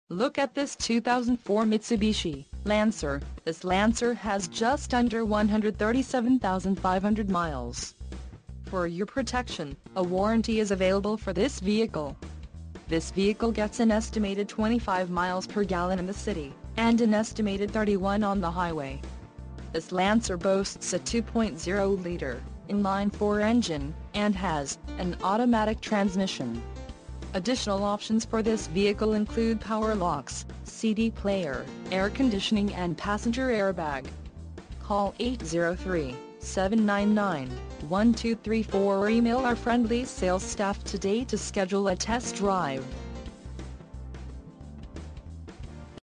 Look at this 2004 Mitsubishi Lancer. This Lancer has just under 137,500 miles. For your protection, a warranty is available for this vehicle. This vehicle gets an estimated 25 miles per gallon in the city, and an estimated 31 on the highway. This Lancer boasts a 2.0-liter inline-4 engine, and has an automatic transmission. Additional options for this vehicle include power locks, CD player, air conditioning and passenger airbag. Call 803-799-1234 or email our friendly sales staff today to schedule a test drive.